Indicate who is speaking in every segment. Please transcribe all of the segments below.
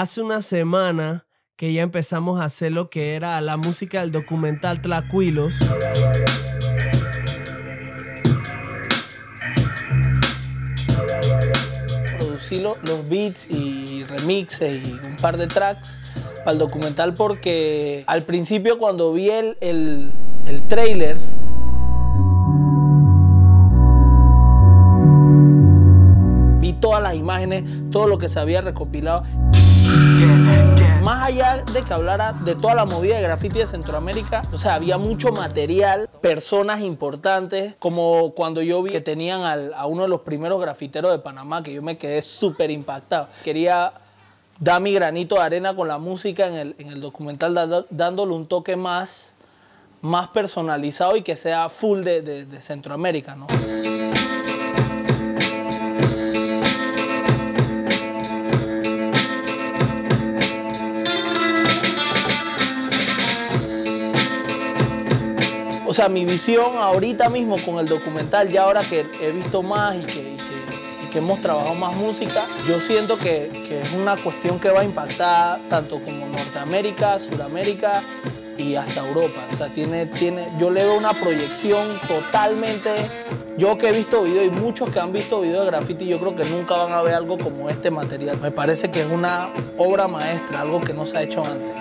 Speaker 1: hace una semana que ya empezamos a hacer lo que era la música del documental Tlacuilos.
Speaker 2: Producí los beats y remixes y un par de tracks para el documental porque al principio cuando vi el trailer, vi todas las imágenes, todo lo que se había recopilado. Más allá de que hablara de toda la movida de graffiti de Centroamérica, o sea, había mucho material, personas importantes, como cuando yo vi que tenían a uno de los primeros grafiteros de Panamá, que yo me quedé súper impactado. Quería dar mi granito de arena con la música en el documental, dándole un toque más personalizado y que sea full de Centroamérica, ¿no? O sea, mi visión ahorita mismo con el documental, ya ahora que he visto más y que hemos trabajado más música, yo siento que es una cuestión que va a impactar tanto como Norteamérica, Suramérica y hasta Europa. O sea, yo le veo una proyección totalmente. Yo que he visto videos y muchos que han visto videos de graffiti, yo creo que nunca van a ver algo como este material. Me parece que es una obra maestra, algo que no se ha hecho antes.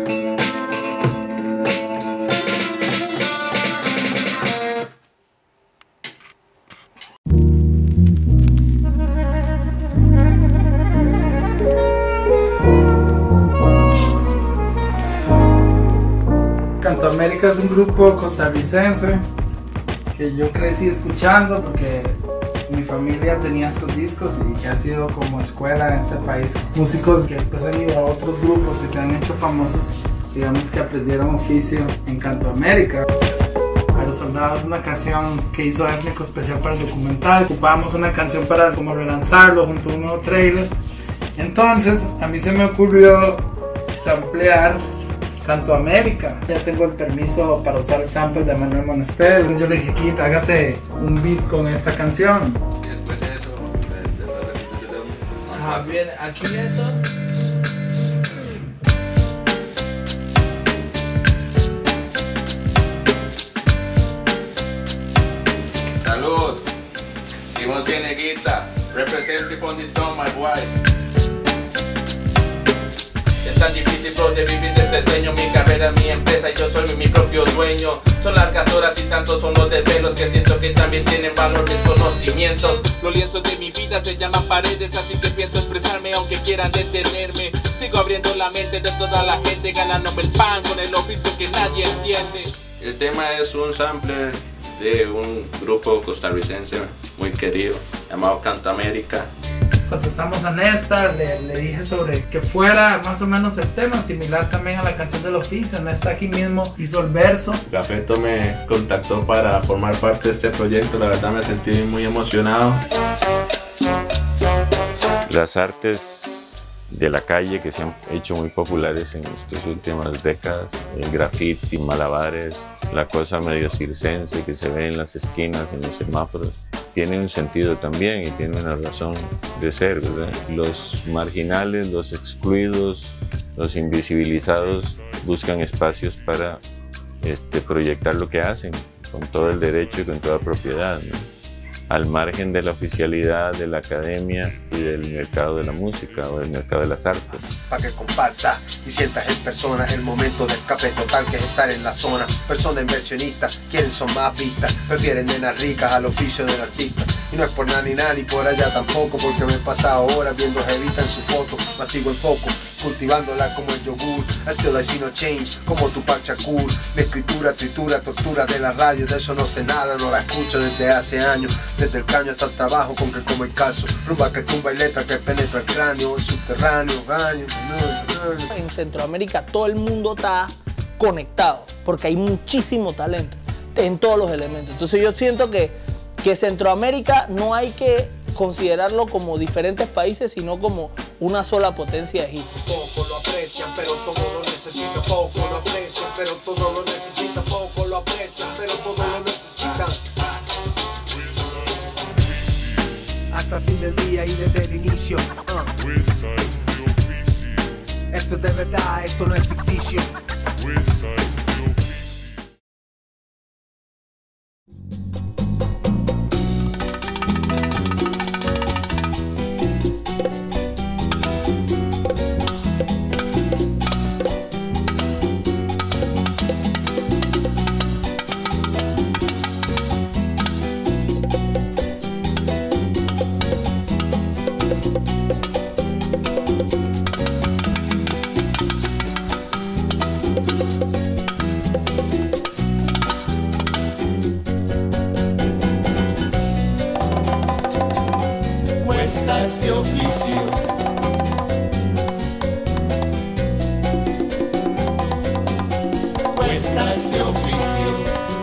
Speaker 3: Canto América es un grupo costarricense que yo crecí escuchando porque mi familia tenía estos discos y ha sido como escuela en este país. Músicos que después han ido a otros grupos y se han hecho famosos, digamos que aprendieron oficio en Canto América. A los soldados, una canción que hizo Étnico especial para el documental. Ocupábamos una canción para como relanzarlo junto a un nuevo trailer. Entonces a mí se me ocurrió samplear Canto América. Ya tengo el permiso para usar el sample de Manuel Monasterio. Yo le dije, Quita, hágase un beat con esta canción.
Speaker 4: Y después de eso,
Speaker 1: Ajá, bien, aquí esto.
Speaker 4: salud. Simón Cieneguita, representative from the town, my wife. Es tan difícil de vivir de este sueño. Mi carrera, mi empresa y yo soy mi propio dueño. Son largas horas y tantos son los desvelos que siento que también tienen valor mis conocimientos. Los lienzos de mi vida se llaman paredes, así que pienso expresarme aunque quieran detenerme. Sigo abriendo la mente de toda la gente, ganándome el pan con el oficio que nadie entiende. El tema es un sampler de un grupo costarricense muy querido llamado Canto América.
Speaker 3: Contratamos a Néstor, le dije sobre que fuera más o menos el tema, similar también a la canción del oficio. Néstor aquí mismo hizo el verso.
Speaker 5: Gafeto me contactó para formar parte de este proyecto, la verdad me sentí muy emocionado. Las artes de la calle que se han hecho muy populares en estas últimas décadas, el graffiti, malabares, la cosa medio circense que se ve en las esquinas, en los semáforos, tiene un sentido también y tiene una razón de ser, ¿verdad? Los marginales, los excluidos, los invisibilizados buscan espacios para proyectar lo que hacen con todo el derecho y con toda propiedad, ¿no? Al margen de la oficialidad de la academia y del mercado de la música o del mercado de las artes.
Speaker 6: Para que compartas y sientas en persona el momento de escape total que es estar en la zona. Personas inversionistas quieren son más vistas, prefieren nenas ricas al oficio del artista. Y no es por nada ni por allá tampoco, porque me he pasado horas viendo jevita en su foto, mas sigo el foco, cultivándola como el yogur. Still I see no change, como tu parcha cool. Mi escritura, tritura, tortura de la radio, de eso no sé nada, no la escucho desde hace años. Desde el caño hasta el trabajo con que como el calzo. Rumba que tumba y letra que penetra el cráneo, el subterráneo, gaño.
Speaker 2: En Centroamérica todo el mundo está conectado, porque hay muchísimo talento en todos los elementos. Entonces yo siento que Centroamérica no hay que considerarlo como diferentes países, sino como una sola potencia de hip.
Speaker 6: Poco lo aprecian, pero todo lo necesitan. Poco lo aprecian, pero todo lo necesitan. Poco lo aprecian, pero todo lo necesitan. Hasta el fin del día y desde el inicio. Esto es de verdad, esto no es ficticio.
Speaker 7: Cuesta este oficio. Cuesta este oficio.